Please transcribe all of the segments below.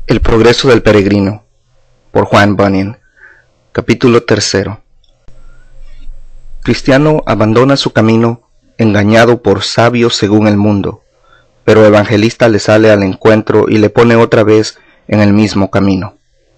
El progreso del peregrino, por Juan Bunyan. Capítulo 3. Cristiano abandona su camino engañado por sabio según el mundo, pero Evangelista le sale al encuentro y le pone otra vez en el mismo camino.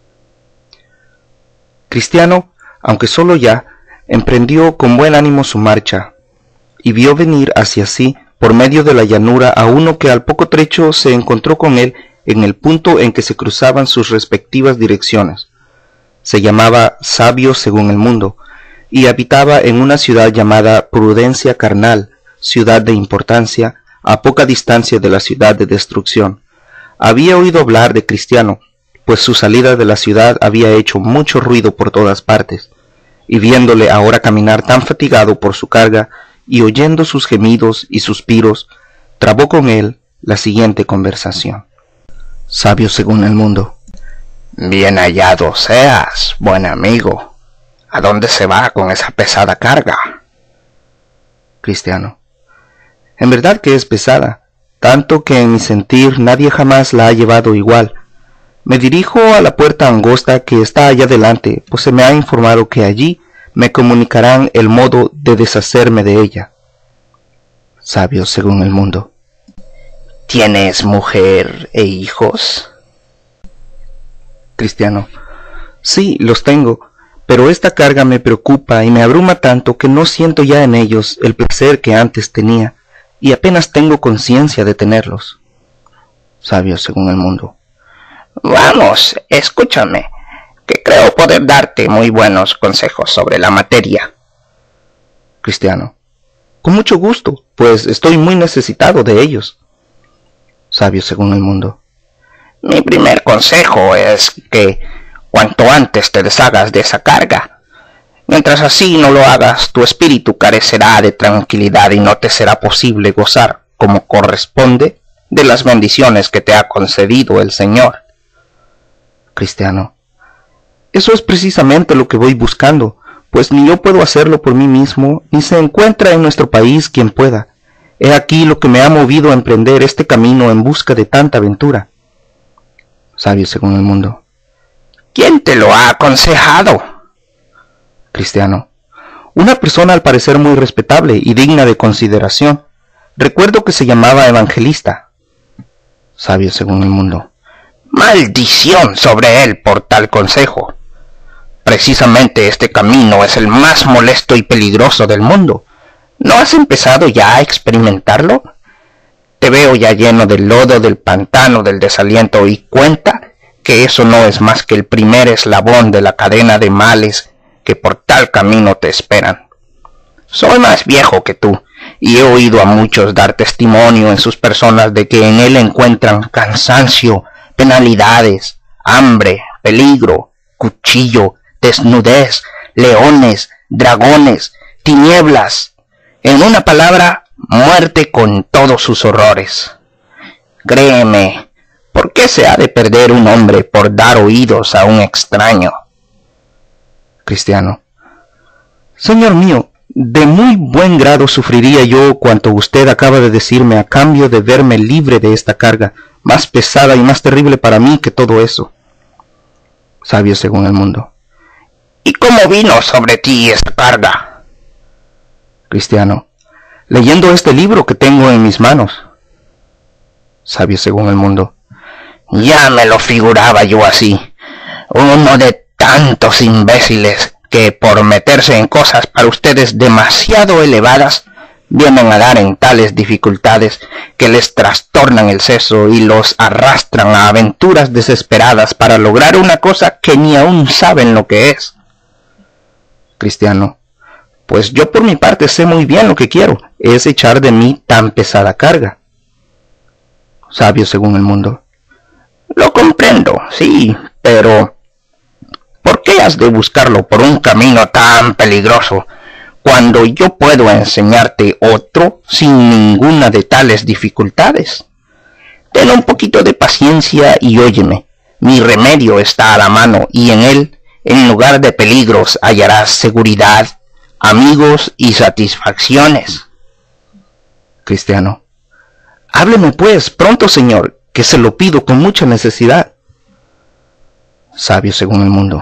Cristiano, aunque solo ya, emprendió con buen ánimo su marcha, y vio venir hacia sí por medio de la llanura a uno que al poco trecho se encontró con él en el punto en que se cruzaban sus respectivas direcciones. Se llamaba Sabio según el mundo, y habitaba en una ciudad llamada Prudencia Carnal, ciudad de importancia, a poca distancia de la ciudad de destrucción. Había oído hablar de Cristiano, pues su salida de la ciudad había hecho mucho ruido por todas partes, y viéndole ahora caminar tan fatigado por su carga, y oyendo sus gemidos y suspiros, trabó con él la siguiente conversación. Sabio según el mundo. Bien hallado seas, buen amigo. ¿A dónde se va con esa pesada carga? Cristiano. En verdad que es pesada, tanto que en mi sentir nadie jamás la ha llevado igual. Me dirijo a la puerta angosta que está allá delante, pues se me ha informado que allí me comunicarán el modo de deshacerme de ella. Sabio según el mundo. ¿Tienes mujer e hijos? Cristiano. Sí, los tengo, pero esta carga me preocupa y me abruma tanto que no siento ya en ellos el placer que antes tenía, y apenas tengo conciencia de tenerlos. Sabio según el mundo. Vamos, escúchame, que creo poder darte muy buenos consejos sobre la materia. Cristiano. Con mucho gusto, pues estoy muy necesitado de ellos. Sabio según el mundo. Mi primer consejo es que cuanto antes te deshagas de esa carga. Mientras así no lo hagas, tu espíritu carecerá de tranquilidad y no te será posible gozar, como corresponde, de las bendiciones que te ha concedido el Señor. Cristiano. Eso es precisamente lo que voy buscando, pues ni yo puedo hacerlo por mí mismo, ni se encuentra en nuestro país quien pueda. He aquí lo que me ha movido a emprender este camino en busca de tanta aventura. Sabio según el mundo. ¿Quién te lo ha aconsejado? Cristiano. Una persona al parecer muy respetable y digna de consideración. Recuerdo que se llamaba Evangelista. Sabio según el mundo. Maldición sobre él por tal consejo. Precisamente este camino es el más molesto y peligroso del mundo. ¿No has empezado ya a experimentarlo? Te veo ya lleno del lodo del pantano del desaliento y cuenta que eso no es más que el primer eslabón de la cadena de males que por tal camino te esperan. Soy más viejo que tú y he oído a muchos dar testimonio en sus personas de que en él encuentran cansancio, penalidades, hambre, peligro, cuchillo, desnudez, leones, dragones, tinieblas, en una palabra, muerte con todos sus horrores. Créeme, ¿por qué se ha de perder un hombre por dar oídos a un extraño? Cristiano. Señor mío, de muy buen grado sufriría yo cuanto usted acaba de decirme a cambio de verme libre de esta carga, más pesada y más terrible para mí que todo eso. Sabio según el mundo. ¿Y cómo vino sobre ti esa carga? Cristiano. Leyendo este libro que tengo en mis manos. Sabio según el mundo. Ya me lo figuraba yo así. Uno de tantos imbéciles que por meterse en cosas para ustedes demasiado elevadas, vienen a dar en tales dificultades que les trastornan el seso y los arrastran a aventuras desesperadas para lograr una cosa que ni aún saben lo que es. Cristiano. Pues yo por mi parte sé muy bien lo que quiero, es echar de mí tan pesada carga. Sabio según el mundo. Lo comprendo, sí, pero ¿por qué has de buscarlo por un camino tan peligroso, cuando yo puedo enseñarte otro sin ninguna de tales dificultades? Ten un poquito de paciencia y óyeme, mi remedio está a la mano y en él, en lugar de peligros, hallarás seguridad, amigos y satisfacciones. Cristiano. Hábleme pues, pronto, señor, que se lo pido con mucha necesidad. Sabio según el mundo.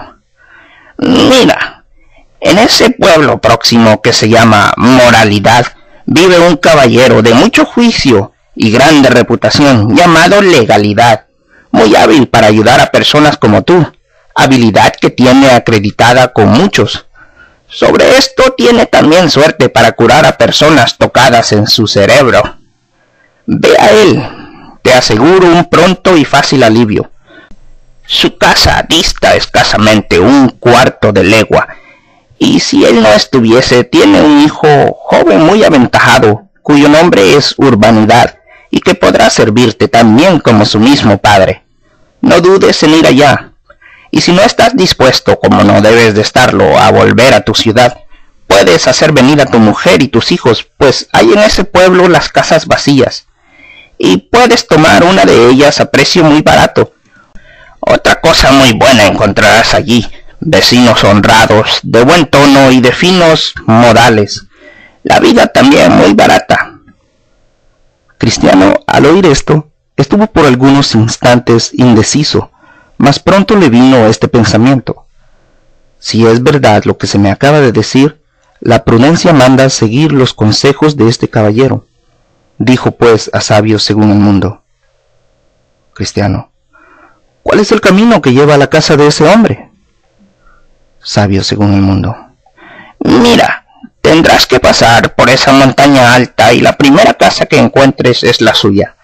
Mira, en ese pueblo próximo que se llama Moralidad vive un caballero de mucho juicio y grande reputación llamado Legalidad, muy hábil para ayudar a personas como tú, habilidad que tiene acreditada con muchos. Sobre esto tiene también suerte para curar a personas tocadas en su cerebro. Ve a él, te aseguro un pronto y fácil alivio. Su casa dista escasamente 1/4 de legua, y si él no estuviese, tiene un hijo joven muy aventajado, cuyo nombre es Urbanidad, y que podrá servirte también como su mismo padre. No dudes en ir allá, y si no estás dispuesto, como no debes de estarlo, a volver a tu ciudad, puedes hacer venir a tu mujer y tus hijos, pues hay en ese pueblo las casas vacías, y puedes tomar una de ellas a precio muy barato. Otra cosa muy buena encontrarás allí, vecinos honrados, de buen tono y de finos modales. La vida también muy barata. Cristiano, al oír esto, estuvo por algunos instantes indeciso, mas pronto le vino este pensamiento. Si es verdad lo que se me acaba de decir, la prudencia manda seguir los consejos de este caballero. Dijo pues a Sabio según el mundo. Cristiano: ¿cuál es el camino que lleva a la casa de ese hombre? Sabio según el mundo: Mira, tendrás que pasar por esa montaña alta y la primera casa que encuentres es la suya.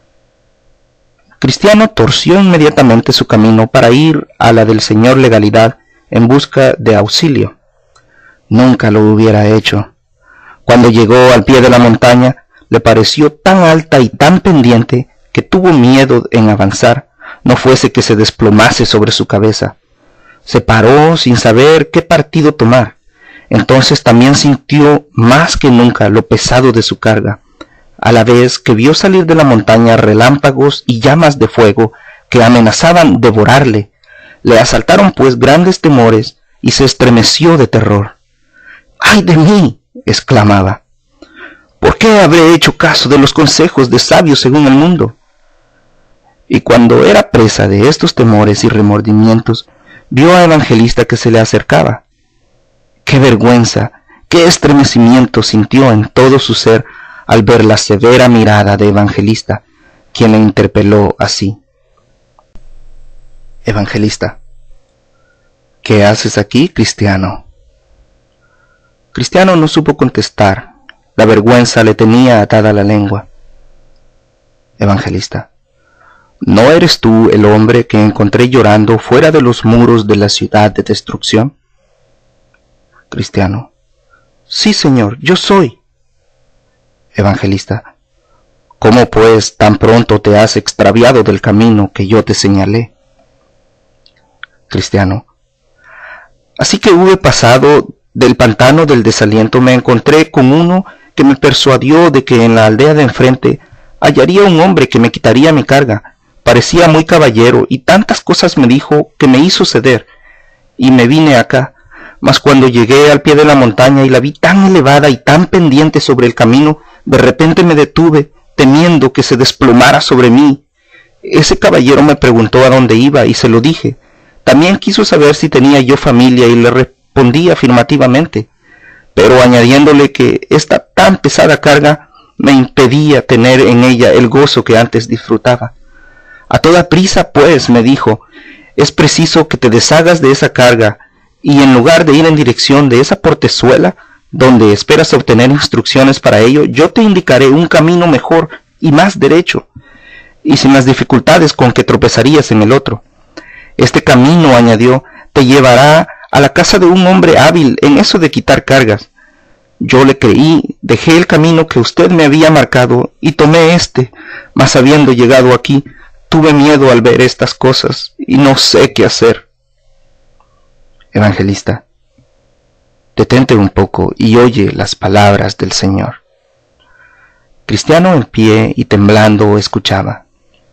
Cristiano torció inmediatamente su camino para ir a la del señor Legalidad en busca de auxilio. Nunca lo hubiera hecho. Cuando llegó al pie de la montaña, le pareció tan alta y tan pendiente que tuvo miedo en avanzar, no fuese que se desplomase sobre su cabeza. Se paró sin saber qué partido tomar. Entonces también sintió más que nunca lo pesado de su carga, a la vez que vio salir de la montaña relámpagos y llamas de fuego que amenazaban devorarle. Le asaltaron pues grandes temores y se estremeció de terror. ¡Ay de mí!, exclamaba. ¿Por qué habré hecho caso de los consejos de Sabio según el mundo? Y cuando era presa de estos temores y remordimientos, vio a Evangelista que se le acercaba. ¡Qué vergüenza, qué estremecimiento sintió en todo su ser al ver la severa mirada de Evangelista, quien le interpeló así! Evangelista: ¿qué haces aquí, Cristiano? Cristiano no supo contestar. La vergüenza le tenía atada la lengua. Evangelista: ¿no eres tú el hombre que encontré llorando fuera de los muros de la ciudad de destrucción? Cristiano: sí, Señor, yo soy. Evangelista: ¿cómo pues tan pronto te has extraviado del camino que yo te señalé? Cristiano: así que hube pasado del pantano del desaliento, me encontré con uno que me persuadió de que en la aldea de enfrente hallaría un hombre que me quitaría mi carga. Parecía muy caballero y tantas cosas me dijo que me hizo ceder, y me vine acá. Mas cuando llegué al pie de la montaña y la vi tan elevada y tan pendiente sobre el camino, de repente me detuve, temiendo que se desplomara sobre mí. Ese caballero me preguntó a dónde iba y se lo dije. También quiso saber si tenía yo familia y le respondí afirmativamente, pero añadiéndole que esta tan pesada carga me impedía tener en ella el gozo que antes disfrutaba. A toda prisa, pues, me dijo, es preciso que te deshagas de esa carga, y en lugar de ir en dirección de esa portezuela, donde esperas obtener instrucciones para ello, yo te indicaré un camino mejor y más derecho, y sin las dificultades con que tropezarías en el otro. Este camino, añadió, te llevará a la casa de un hombre hábil en eso de quitar cargas. Yo le creí, dejé el camino que usted me había marcado y tomé este, mas habiendo llegado aquí, tuve miedo al ver estas cosas y no sé qué hacer. Evangelista: detente un poco y oye las palabras del Señor. Cristiano en pie y temblando escuchaba.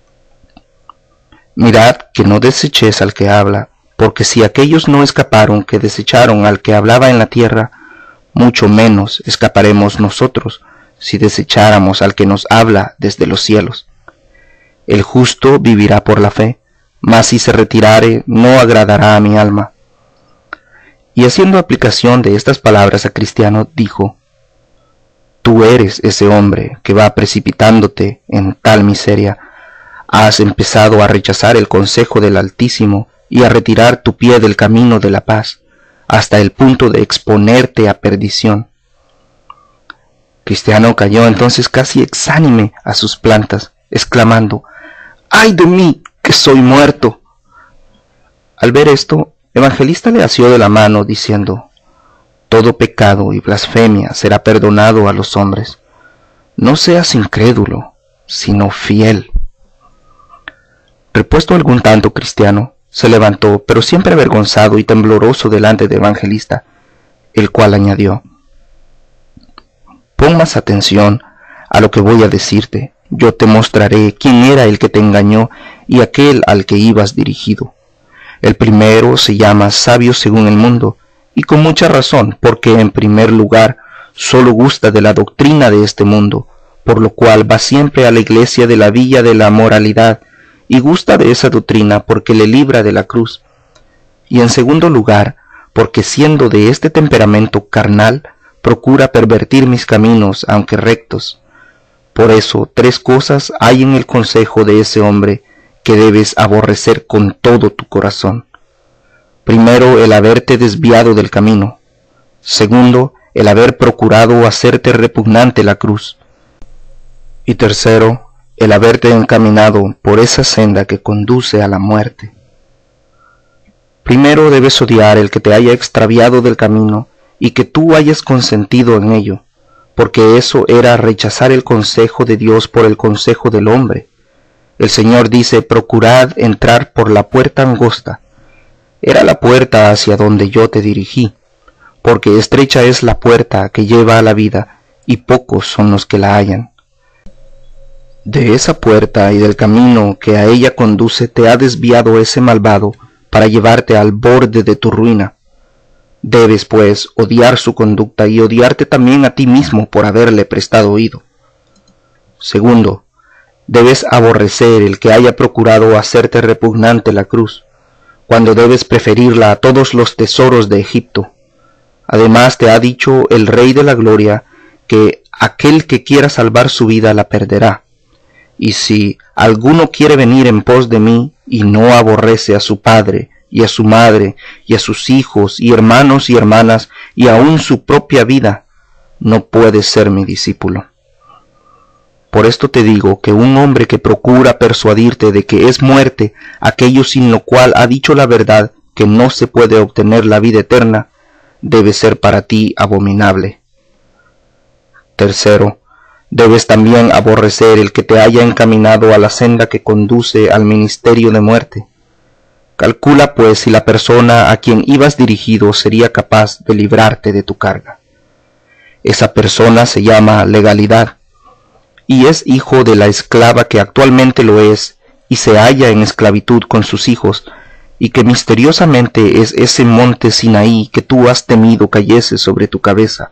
Mirad que no desechéis al que habla, porque si aquellos no escaparon que desecharon al que hablaba en la tierra, mucho menos escaparemos nosotros si desecháramos al que nos habla desde los cielos. El justo vivirá por la fe, mas si se retirare, no agradará a mi alma. Y haciendo aplicación de estas palabras a Cristiano, dijo: Tú eres ese hombre que va precipitándote en tal miseria. Has empezado a rechazar el consejo del Altísimo y a retirar tu pie del camino de la paz, hasta el punto de exponerte a perdición. Cristiano cayó entonces casi exánime a sus plantas, exclamando: ¡Ay de mí, que soy muerto! Al ver esto, Evangelista le asió de la mano, diciendo: Todo pecado y blasfemia será perdonado a los hombres. No seas incrédulo, sino fiel. Repuesto algún tanto Cristiano, se levantó, pero siempre avergonzado y tembloroso delante de Evangelista, el cual añadió: Pon más atención a lo que voy a decirte. Yo te mostraré quién era el que te engañó y aquel al que ibas dirigido. El primero se llama sabio según el mundo, y con mucha razón, porque en primer lugar solo gusta de la doctrina de este mundo, por lo cual va siempre a la iglesia de la villa de la moralidad, y gusta de esa doctrina porque le libra de la cruz. Y en segundo lugar, porque siendo de este temperamento carnal, procura pervertir mis caminos, aunque rectos. Por eso 3 cosas hay en el consejo de ese hombre que debes aborrecer con todo tu corazón. Primero, el haberte desviado del camino. Segundo, el haber procurado hacerte repugnante la cruz. Y tercero, el haberte encaminado por esa senda que conduce a la muerte. Primero debes odiar el que te haya extraviado del camino y que tú hayas consentido en ello, porque eso era rechazar el consejo de Dios por el consejo del hombre. El Señor dice: procurad entrar por la puerta angosta. Era la puerta hacia donde yo te dirigí, porque estrecha es la puerta que lleva a la vida, y pocos son los que la hallan. De esa puerta y del camino que a ella conduce te ha desviado ese malvado para llevarte al borde de tu ruina. Debes, pues, odiar su conducta y odiarte también a ti mismo por haberle prestado oído. Segundo, debes aborrecer el que haya procurado hacerte repugnante la cruz, cuando debes preferirla a todos los tesoros de Egipto. Además te ha dicho el Rey de la Gloria que aquel que quiera salvar su vida la perderá. Y si alguno quiere venir en pos de mí y no aborrece a su padre y a su madre y a sus hijos y hermanos y hermanas y aun su propia vida, no puede ser mi discípulo. Por esto te digo que un hombre que procura persuadirte de que es muerte aquello sin lo cual ha dicho la verdad, que no se puede obtener la vida eterna, debe ser para ti abominable. Tercero, debes también aborrecer el que te haya encaminado a la senda que conduce al ministerio de muerte. Calcula pues si la persona a quien ibas dirigido sería capaz de librarte de tu carga. Esa persona se llama legalidad, y es hijo de la esclava que actualmente lo es, y se halla en esclavitud con sus hijos, y que misteriosamente es ese monte Sinaí que tú has temido cayese sobre tu cabeza.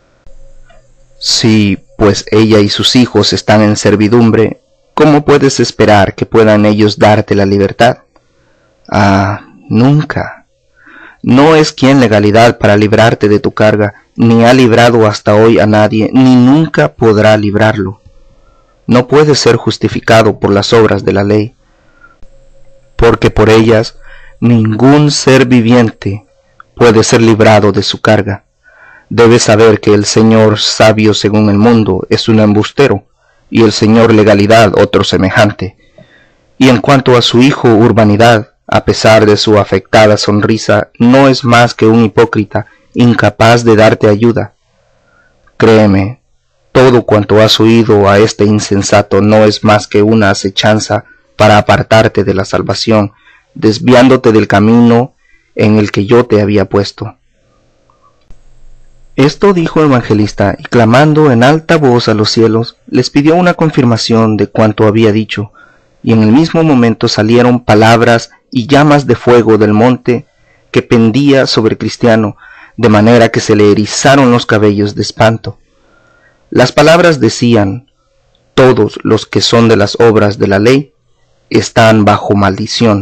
Si, pues, ella y sus hijos están en servidumbre, ¿cómo puedes esperar que puedan ellos darte la libertad? Ah, nunca. No es quien legalidad para librarte de tu carga, ni ha librado hasta hoy a nadie, ni nunca podrá librarlo. No puede ser justificado por las obras de la ley, porque por ellas ningún ser viviente puede ser librado de su carga. Debes saber que el Señor sabio según el mundo es un embustero, y el Señor legalidad otro semejante. Y en cuanto a su hijo urbanidad, a pesar de su afectada sonrisa, no es más que un hipócrita, incapaz de darte ayuda. Créeme, todo cuanto has oído a este insensato no es más que una acechanza para apartarte de la salvación, desviándote del camino en el que yo te había puesto. Esto dijo Evangelista, y clamando en alta voz a los cielos, les pidió una confirmación de cuanto había dicho, y en el mismo momento salieron palabras y llamas de fuego del monte que pendía sobre Cristiano, de manera que se le erizaron los cabellos de espanto. Las palabras decían: todos los que son de las obras de la ley están bajo maldición,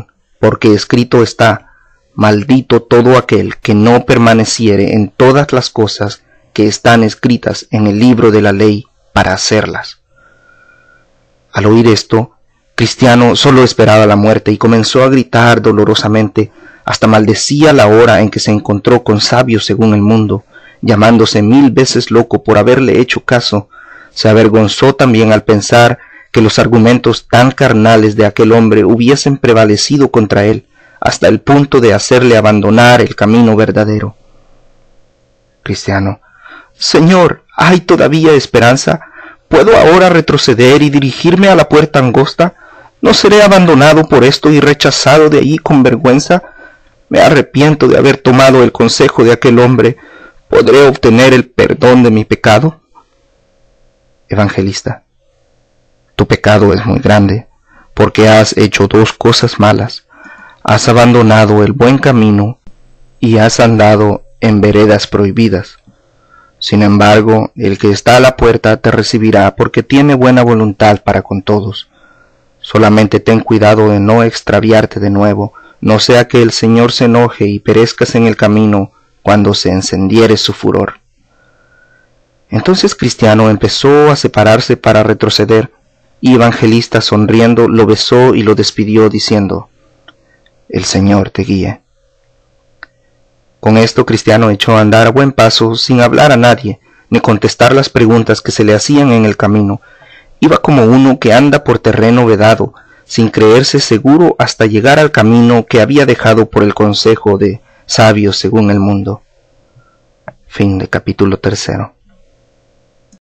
porque escrito está: maldito todo aquel que no permaneciere en todas las cosas que están escritas en el libro de la ley para hacerlas. Al oír esto, Cristiano solo esperaba la muerte y comenzó a gritar dolorosamente, hasta maldecía la hora en que se encontró con sabios según el mundo, llamándose 1000 veces loco por haberle hecho caso. Se avergonzó también al pensar que los argumentos tan carnales de aquel hombre hubiesen prevalecido contra él, hasta el punto de hacerle abandonar el camino verdadero. Cristiano: Señor, ¿hay todavía esperanza? ¿Puedo ahora retroceder y dirigirme a la puerta angosta? ¿No seré abandonado por esto y rechazado de allí con vergüenza? Me arrepiento de haber tomado el consejo de aquel hombre. ¿Podré obtener el perdón de mi pecado? Evangelista: Tu pecado es muy grande, porque has hecho 2 cosas malas. Has abandonado el buen camino y has andado en veredas prohibidas. Sin embargo, el que está a la puerta te recibirá, porque tiene buena voluntad para con todos. Solamente ten cuidado de no extraviarte de nuevo, no sea que el Señor se enoje y perezcas en el camino cuando se encendiere su furor. Entonces Cristiano empezó a separarse para retroceder, y Evangelista, sonriendo, lo besó y lo despidió diciendo: El Señor te guíe. Con esto Cristiano echó a andar a buen paso, sin hablar a nadie, ni contestar las preguntas que se le hacían en el camino. Iba como uno que anda por terreno vedado, sin creerse seguro, hasta llegar al camino que había dejado por el consejo de sabios según el mundo. Fin de capítulo 3.